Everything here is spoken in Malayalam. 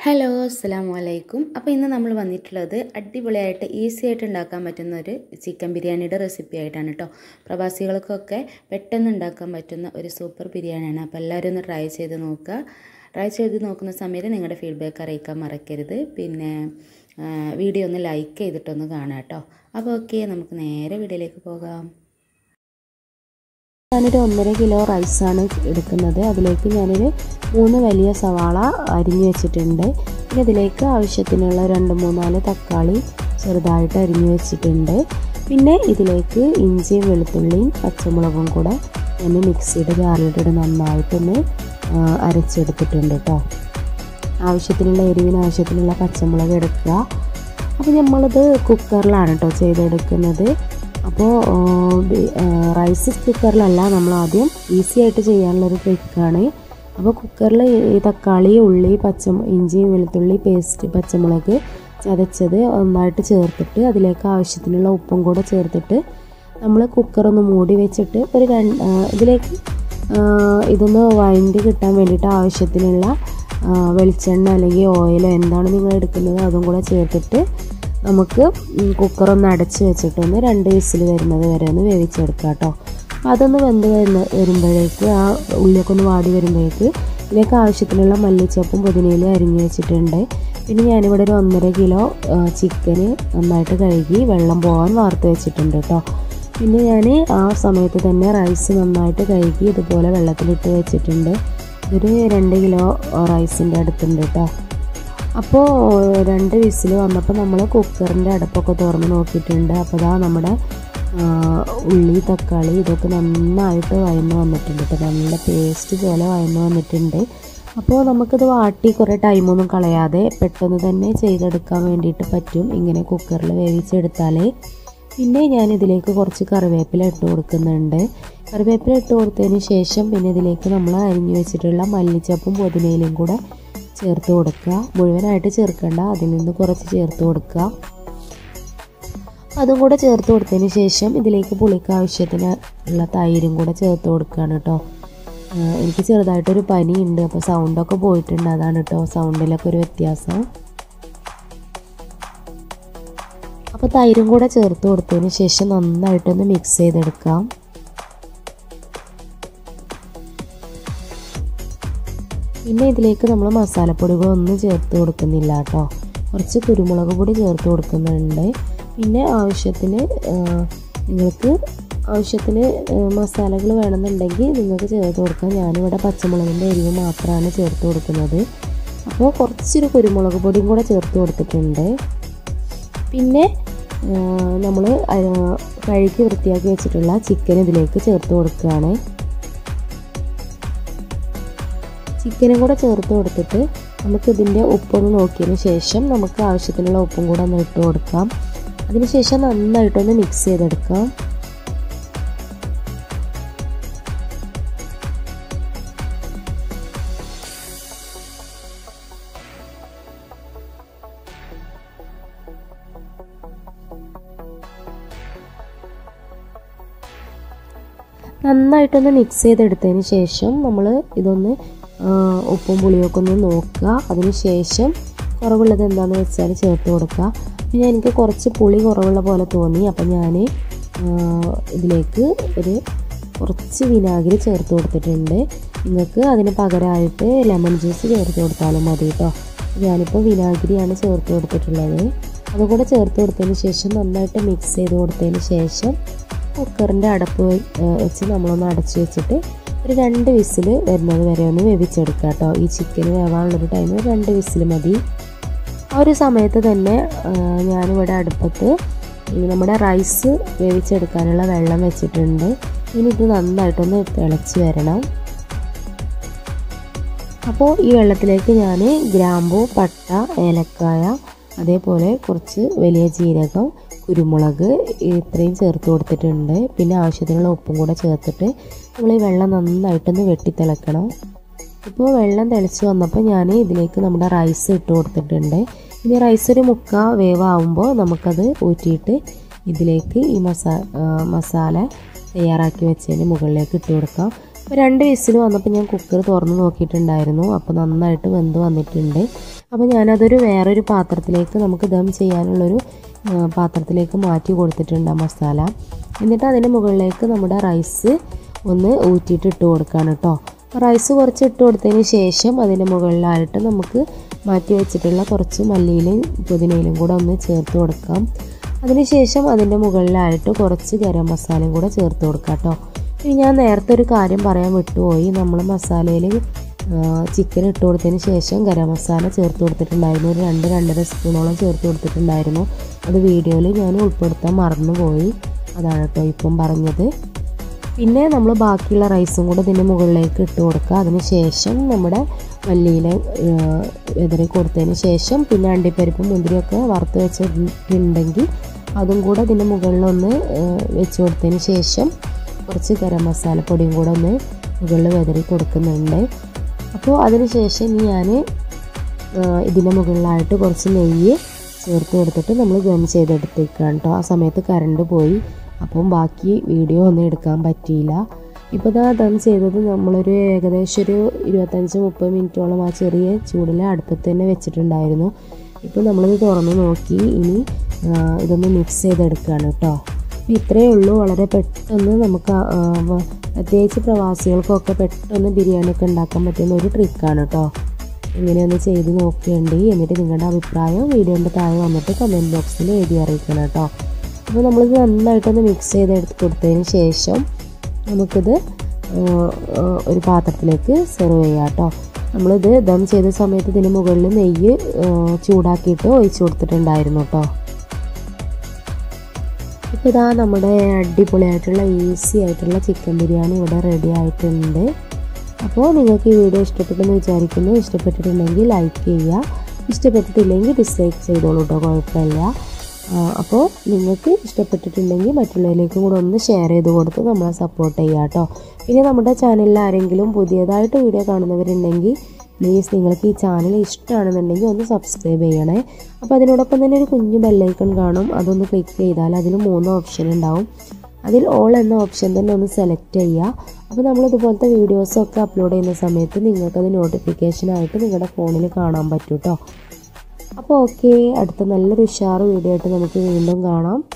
ഹലോ അസ്സലാമു അലൈക്കും. അപ്പോൾ ഇന്ന് നമ്മൾ വന്നിട്ടുള്ളത് അടിപൊളിയായിട്ട് ഈസി ആയിട്ട് ഉണ്ടാക്കാൻ പറ്റുന്ന ഒരു ചിക്കൻ ബിരിയാണിയുടെ റെസിപ്പി ആയിട്ടാണ് കേട്ടോ. പ്രവാസികൾക്കൊക്കെ പെട്ടെന്ന് ഉണ്ടാക്കാൻ പറ്റുന്ന ഒരു സൂപ്പർ ബിരിയാണിയാണ്. അപ്പോൾ എല്ലാവരും ഒന്ന് ട്രൈ ചെയ്ത് നോക്കുക. ട്രൈ ചെയ്ത് നോക്കുന്ന സമയത്ത് നിങ്ങളുടെ ഫീഡ്ബാക്ക് അറിയിക്കാൻ മറക്കരുത്. പിന്നെ വീഡിയോ ഒന്ന് ലൈക്ക് ചെയ്തിട്ടൊന്ന് കാണാം കേട്ടോ. അപ്പോൾ ഓക്കെ, നമുക്ക് നേരെ വീഡിയോയിലേക്ക് പോകാം. ഞാനൊരു 1.5 കിലോ റൈസാണ് എടുക്കുന്നത്. അതിലേക്ക് ഞാനൊരു 3 വലിയ സവാള അരിഞ്ഞു വെച്ചിട്ടുണ്ട്. പിന്നെ ഇതിലേക്ക് ആവശ്യത്തിനുള്ള 2-3 തക്കാളി ചെറുതായിട്ട് അരിഞ്ഞു വെച്ചിട്ടുണ്ട്. പിന്നെ ഇതിലേക്ക് ഇഞ്ചിയും വെളുത്തുള്ളിയും പച്ചമുളകും കൂടെ ഞാൻ മിക്സിയുടെ ജാറിലിട്ട് നന്നായിട്ടൊന്ന് അരച്ചെടുത്തിട്ടുണ്ട് കേട്ടോ. ആവശ്യത്തിനുള്ള എരിവിന് ആവശ്യത്തിനുള്ള പച്ചമുളക് എടുക്കുക. അപ്പോൾ നമ്മളിത് കുക്കറിലാണ് കേട്ടോ ചെയ്തെടുക്കുന്നത്. അപ്പോൾ റൈസ് കുക്കറിലല്ല, നമ്മൾ ആദ്യം ഈസി ആയിട്ട് ചെയ്യാനുള്ളൊരു ട്രിക്കാണ്. അപ്പോൾ കുക്കറിൽ ഈ തക്കാളി, ഉള്ളി, ഇഞ്ചി, വെളുത്തുള്ളി പേസ്റ്റ്, പച്ചമുളക് ചതച്ചത് ഒന്നായിട്ട് ചേർത്തിട്ട് അതിലേക്ക് ആവശ്യത്തിനുള്ള ഉപ്പും കൂടെ ചേർത്തിട്ട് നമ്മൾ കുക്കറൊന്ന് മൂടി വെച്ചിട്ട് ഇതിലേക്ക് ഇതൊന്ന് വഴണ്ടി കിട്ടാൻ വേണ്ടിയിട്ട് ആവശ്യത്തിനുള്ള വെളിച്ചെണ്ണ അല്ലെങ്കിൽ ഓയിലോ എന്താണ് നിങ്ങൾ എടുക്കുന്നത് അതും കൂടെ ചേർത്തിട്ട് നമുക്ക് കുക്കറൊന്ന് അടച്ച് വെച്ചിട്ടൊന്ന് 2 വിസിൽ വരുന്നത് വരെ ഒന്ന് വേവിച്ചെടുക്കുക കേട്ടോ. അതൊന്ന് വെന്ത് വരുമ്പോഴേക്ക് ആ ഉള്ളിയൊക്കെ ഒന്ന് വാടി വരുമ്പോഴേക്ക് ഇതിലേക്ക് ആവശ്യത്തിനുള്ള മല്ലിച്ചപ്പും പുതിനയിലും അരിഞ്ഞ് വെച്ചിട്ടുണ്ട്. പിന്നെ ഞാനിവിടെ ഒരു 1.5 കിലോ ചിക്കന് നന്നായിട്ട് കഴുകി വെള്ളം പോകാൻ വാർത്ത് വെച്ചിട്ടുണ്ട് കേട്ടോ. പിന്നെ ഞാൻ ആ സമയത്ത് തന്നെ റൈസ് നന്നായിട്ട് കഴുകി ഇതുപോലെ വെള്ളത്തിലിട്ട് വെച്ചിട്ടുണ്ട്. ഇതൊരു 2 കിലോ റൈസിൻ്റെ അടുത്തുണ്ട് കേട്ടോ. അപ്പോൾ 2 വിസിൽ വന്നപ്പോൾ നമ്മൾ കുക്കറിൻ്റെ അടുപ്പൊക്കെ തുറന്ന് നോക്കിയിട്ടുണ്ട്. അപ്പോൾ ഇതാ നമ്മുടെ ഉള്ളി, തക്കാളി ഇതൊക്കെ നന്നായിട്ട് വഴന്ന് വന്നിട്ടുണ്ട് കേട്ടോ. നല്ല പേസ്റ്റ് പോലെ വഴന്ന് വന്നിട്ടുണ്ട്. അപ്പോൾ നമുക്കിത് വാട്ടി കുറേ ടൈമൊന്നും കളയാതെ പെട്ടെന്ന് തന്നെ ചെയ്തെടുക്കാൻ വേണ്ടിയിട്ട് പറ്റും ഇങ്ങനെ കുക്കറിൽ വേവിച്ചെടുത്താൽ. പിന്നെ ഞാനിതിലേക്ക് കുറച്ച് കറിവേപ്പില ഇട്ട് കൊടുക്കുന്നുണ്ട്. കറിവേപ്പില ഇട്ട് കൊടുത്തതിന് ശേഷം പിന്നെ ഇതിലേക്ക് നമ്മൾ അരിഞ്ഞു വെച്ചിട്ടുള്ള മല്ലിച്ചപ്പും പുതിനയിലും കൂടെ ചേർത്ത് കൊടുക്കുക. മുഴുവനായിട്ട് ചേർക്കേണ്ട, അതിൽ നിന്ന് കുറച്ച് ചേർത്ത് കൊടുക്കുക. അതും കൂടെ ചേർത്ത് കൊടുത്തതിന് ശേഷം ഇതിലേക്ക് പുളിക്ക് ആവശ്യത്തിന് ഉള്ള തൈരും കൂടെ ചേർത്ത് കൊടുക്കുകയാണ് കേട്ടോ. എനിക്ക് ചെറുതായിട്ടൊരു പനിയുണ്ട്, അപ്പോൾ സൗണ്ടൊക്കെ പോയിട്ടുണ്ട്, അതാണ് കേട്ടോ സൗണ്ടിലൊക്കെ ഒരു വ്യത്യാസം. അപ്പോൾ തൈരും കൂടെ ചേർത്ത് കൊടുത്തതിന് ശേഷം നന്നായിട്ടൊന്ന് മിക്സ് ചെയ്തെടുക്കാം. പിന്നെ ഇതിലേക്ക് നമ്മൾ മസാലപ്പൊടികളൊന്നും ചേർത്ത് കൊടുക്കുന്നില്ല കേട്ടോ. കുറച്ച് കുരുമുളക് പൊടി ചേർത്ത് കൊടുക്കുന്നുണ്ട്. പിന്നെ നിങ്ങൾക്ക് ആവശ്യത്തിന് മസാലകൾ വേണമെന്നുണ്ടെങ്കിൽ നിങ്ങൾക്ക് ചേർത്ത് കൊടുക്കാം. ഞാനിവിടെ പച്ചമുളകിൻ്റെ എരിവ് മാത്രമാണ് ചേർത്ത് കൊടുക്കുന്നത്. അപ്പോൾ കുറച്ചൊരു കുരുമുളക് പൊടിയും കൂടെ ചേർത്ത് കൊടുത്തിട്ടുണ്ട്. പിന്നെ നമ്മൾ കഴുകി വൃത്തിയാക്കി വെച്ചിട്ടുള്ള ചിക്കൻ ഇതിലേക്ക് ചേർത്ത് കൊടുക്കുകയാണ്. ചിക്കനും കൂടെ ചേർത്ത് കൊടുത്തിട്ട് നമുക്കിതിൻ്റെ ഉപ്പൊന്ന് നോക്കിയതിന് ശേഷം നമുക്ക് ആവശ്യത്തിനുള്ള ഉപ്പും കൂടെ ഒന്ന് ഇട്ട് കൊടുക്കാം. അതിനുശേഷം നന്നായിട്ടൊന്ന് മിക്സ് ചെയ്തെടുക്കാം. നന്നായിട്ടൊന്ന് മിക്സ് ചെയ്തെടുത്തതിന് ശേഷം നമ്മൾ ഇതൊന്ന് ഉപ്പും പുളിയൊക്കെ ഒന്ന് നോക്കുക. അതിന് ശേഷം കുറവുള്ളത് എന്താണെന്ന് വെച്ചാൽ ചേർത്ത് കൊടുക്കുക. പിന്നെ എനിക്ക് കുറച്ച് പുളി കുറവുള്ള പോലെ തോന്നി, അപ്പം ഞാൻ ഇതിലേക്ക് കുറച്ച് വിനാഗിരി ചേർത്ത് കൊടുത്തിട്ടുണ്ട്. നിങ്ങൾക്ക് അതിന് പകരമായിട്ട് ലെമൺ ജ്യൂസ് ചേർത്ത് കൊടുത്താലും മതി കേട്ടോ. ഞാനിപ്പോൾ വിനാഗിരിയാണ് ചേർത്ത് കൊടുത്തിട്ടുള്ളത്. അതുകൂടെ ചേർത്ത് കൊടുത്തതിന് ശേഷം നന്നായിട്ട് മിക്സ് ചെയ്ത് കൊടുത്തതിന് ശേഷം കുക്കറിൻ്റെ അടപ്പ് വെച്ച് നമ്മളൊന്ന് അടച്ച് വെച്ചിട്ട് ഒരു 2 വിസിൽ വരുന്നത് വരെ ഒന്ന് വേവിച്ചെടുക്കുക കേട്ടോ. ഈ ചിക്കന് വേവാനുള്ളൊരു ടൈം 2 വിസിൽ മതി. ആ ഒരു സമയത്ത് തന്നെ ഞാനിവിടെ അടുപ്പത്ത് നമ്മുടെ റൈസ് വേവിച്ചെടുക്കാനുള്ള വെള്ളം വെച്ചിട്ടുണ്ട്. ഇനി ഇത് നന്നായിട്ടൊന്ന് തിളച്ച് വരണം. അപ്പോൾ ഈ വെള്ളത്തിലേക്ക് ഞാൻ ഗ്രാമ്പൂ, പട്ട, ഏലക്കായ, അതേപോലെ കുറച്ച് വലിയ ജീരകം, കുരുമുളക് ഇത്രയും ചേർത്ത് കൊടുത്തിട്ടുണ്ട്. പിന്നെ ആവശ്യത്തിനുള്ള ഉപ്പും കൂടെ ചേർത്തിട്ട് നമ്മൾ ഈ വെള്ളം നന്നായിട്ടൊന്ന് വെട്ടിത്തിളക്കണം. ഇപ്പോൾ വെള്ളം തിളച്ച് വന്നപ്പോൾ ഞാൻ ഇതിലേക്ക് നമ്മുടെ റൈസ് ഇട്ട് കൊടുത്തിട്ടുണ്ട്. ഇനി റൈസ് ഒരു 3/4 വേവാകുമ്പോൾ നമുക്കത് ഊറ്റിയിട്ട് ഇതിലേക്ക് ഈ മസാല തയ്യാറാക്കി വെച്ചതിന് മുകളിലേക്ക് ഇട്ട് കൊടുക്കാം. അപ്പോൾ 2 വിസിൽ വന്നപ്പോൾ ഞാൻ കുക്കർ തുറന്ന് നോക്കിയിട്ടുണ്ടായിരുന്നു. അപ്പോൾ നന്നായിട്ട് വെന്ത് വന്നിട്ടുണ്ട്. അപ്പോൾ ഞാനതൊരു വേറൊരു പാത്രത്തിലേക്ക് നമുക്ക് ദം ചെയ്യാനുള്ളൊരു പാത്രത്തിലേക്ക് മാറ്റി കൊടുത്തിട്ടുണ്ട് മസാല. എന്നിട്ട് അതിൻ്റെ മുകളിലേക്ക് നമ്മുടെ റൈസ് ഒന്ന് ഊറ്റിയിട്ട് ഇട്ട് കൊടുക്കുകയാണ് കേട്ടോ. റൈസ് കുറച്ച് ഇട്ട് കൊടുത്തതിന് ശേഷം അതിൻ്റെ മുകളിലായിട്ട് നമുക്ക് മാറ്റി വെച്ചിട്ടുള്ള കുറച്ച് മല്ലിയിലും പുതിനയിലും കൂടെ ഒന്ന് ചേർത്ത് കൊടുക്കാം. അതിനുശേഷം അതിൻ്റെ മുകളിലായിട്ട് കുറച്ച് ഗരം മസാലയും കൂടെ ചേർത്ത് കൊടുക്കാം കേട്ടോ. ഇനി ഞാൻ നേരത്തെ ഒരു കാര്യം പറയാൻ വിട്ടുപോയി. നമ്മൾ മസാലയിൽ ചിക്കൻ ഇട്ട് കൊടുത്തതിന് ശേഷം ഗരം മസാല ചേർത്ത് കൊടുത്തിട്ടുണ്ടായിരുന്നു. ഒരു 2-2.5 സ്പൂണോളം ചേർത്ത് കൊടുത്തിട്ടുണ്ടായിരുന്നു. അത് വീഡിയോയിൽ ഞാൻ ഉൾപ്പെടുത്താൻ മറന്നുപോയി. അതാണ് കേട്ടോ ഇപ്പം പറഞ്ഞത്. പിന്നെ നമ്മൾ ബാക്കിയുള്ള റൈസും കൂടെ ഇതിൻ്റെ മുകളിലേക്ക് ഇട്ട് കൊടുക്കുക. അതിന് ശേഷം നമ്മുടെ മല്ലിയില വിതറി കൊടുത്തതിന് ശേഷം പിന്നെ അണ്ടിപ്പരിപ്പും മുന്തിരിയൊക്കെ വറുത്ത് വെച്ചിട്ടുണ്ടെങ്കിൽ അതും കൂടെ ഇതിൻ്റെ മുകളിലൊന്ന് വെച്ച് കൊടുത്തതിന് ശേഷം കുറച്ച് ഗരം മസാലപ്പൊടിയും കൂടെ ഒന്ന് മുകളിൽ വിതറി കൊടുക്കുന്നുണ്ട്. അപ്പോൾ അതിന് ശേഷം ഞാൻ ഇതിൻ്റെ മുകളിലായിട്ട് കുറച്ച് നെയ്യ് ചേർത്ത് കൊടുത്തിട്ട് നമ്മൾ ദം ചെയ്തെടുത്തേക്കാണ് കേട്ടോ. ആ സമയത്ത് കറണ്ട് പോയി, അപ്പം ബാക്കി വീഡിയോ ഒന്നും എടുക്കാൻ പറ്റിയില്ല. ഇപ്പോൾ ദം ചെയ്തത് നമ്മളൊരു ഏകദേശം ഒരു 25-30 മിനിറ്റോളം ആ ചെറിയ ചൂടിൽ അടുപ്പത്ത് തന്നെ വെച്ചിട്ടുണ്ടായിരുന്നു. ഇപ്പോൾ നമ്മളിത് തുറന്ന് നോക്കി ഇനി ഇതൊന്ന് മിക്സ് ചെയ്തെടുക്കുകയാണ് കേട്ടോ. ഇത്രയേ ഉള്ളൂ. വളരെ പെട്ടെന്ന് നമുക്ക് പ്രത്യേകിച്ച് പ്രവാസികൾക്കൊക്കെ പെട്ടെന്ന് ബിരിയാണിയൊക്കെ ഉണ്ടാക്കാൻ പറ്റുന്ന ഒരു ട്രിക്കാണ് കേട്ടോ. ഇങ്ങനെയൊന്ന് ചെയ്ത് നോക്കേണ്ടി. എന്നിട്ട് നിങ്ങളുടെ അഭിപ്രായം വീഡിയോൻ്റെ താഴെ വന്നിട്ട് കമൻറ്റ് ബോക്സിൽ എഴുതി അറിയിക്കണം കേട്ടോ. അപ്പോൾ നമ്മളിത് നന്നായിട്ടൊന്ന് മിക്സ് ചെയ്തെടുത്ത് കൊടുത്തതിന് ശേഷം നമുക്കിത് ഒരു പാത്രത്തിലേക്ക് സെർവ് ചെയ്യാം കേട്ടോ. നമ്മളിത് ദം ചെയ്ത സമയത്ത് ഇതിന് മുകളിൽ നെയ്യ് ചൂടാക്കിയിട്ട് ഒഴിച്ച് കൊടുത്തിട്ടുണ്ടായിരുന്നു കേട്ടോ. ഇപ്പോൾ ഇതാ നമ്മുടെ അടിപൊളിയായിട്ടുള്ള ഈസി ആയിട്ടുള്ള ചിക്കൻ ബിരിയാണി ഇവിടെ റെഡി ആയിട്ടുണ്ട്. അപ്പോൾ നിങ്ങൾക്ക് ഈ വീഡിയോ ഇഷ്ടപ്പെട്ടെന്ന് വിചാരിക്കുന്നു. ഇഷ്ടപ്പെട്ടിട്ടുണ്ടെങ്കിൽ ലൈക്ക് ചെയ്യുക, ഇഷ്ടപ്പെട്ടിട്ടില്ലെങ്കിൽ ഡിസ്ലൈക്ക് ചെയ്തോളൂ കേട്ടോ, കുഴപ്പമില്ല. അപ്പോൾ നിങ്ങൾക്ക് ഇഷ്ടപ്പെട്ടിട്ടുണ്ടെങ്കിൽ മറ്റുള്ളവരിലേക്കും കൂടെ ഒന്ന് ഷെയർ ചെയ്ത് കൊടുത്ത് നമ്മളെ സപ്പോർട്ട് ചെയ്യുക കേട്ടോ. പിന്നെ നമ്മുടെ ചാനലിൽ ആരെങ്കിലും പുതിയതായിട്ട് വീഡിയോ കാണുന്നവരുണ്ടെങ്കിൽ പ്ലീസ് നിങ്ങൾക്ക് ഈ ചാനൽ ഇഷ്ടമാണെന്നുണ്ടെങ്കിൽ ഒന്ന് സബ്സ്ക്രൈബ് ചെയ്യണേ. അപ്പോൾ അതിനോടൊപ്പം തന്നെ ഒരു കുഞ്ഞു ബെല്ലൈക്കൺ കാണും, അതൊന്ന് ക്ലിക്ക് ചെയ്താൽ അതിൽ 3 ഓപ്ഷൻ ഉണ്ടാവും. അതിൽ ഓൾ എന്ന ഓപ്ഷൻ തന്നെ ഒന്ന് സെലക്ട് ചെയ്യുക. അപ്പോൾ നമ്മളിതുപോലത്തെ വീഡിയോസൊക്കെ അപ്ലോഡ് ചെയ്യുന്ന സമയത്ത് നിങ്ങൾക്കത് നോട്ടിഫിക്കേഷനായിട്ട് നിങ്ങളുടെ ഫോണിൽ കാണാൻ പറ്റും കേട്ടോ. അപ്പോൾ ഓക്കെ, അടുത്ത നല്ലൊരു ഉഷാറ് വീഡിയോ ആയിട്ട് നമുക്ക് വീണ്ടും കാണാം.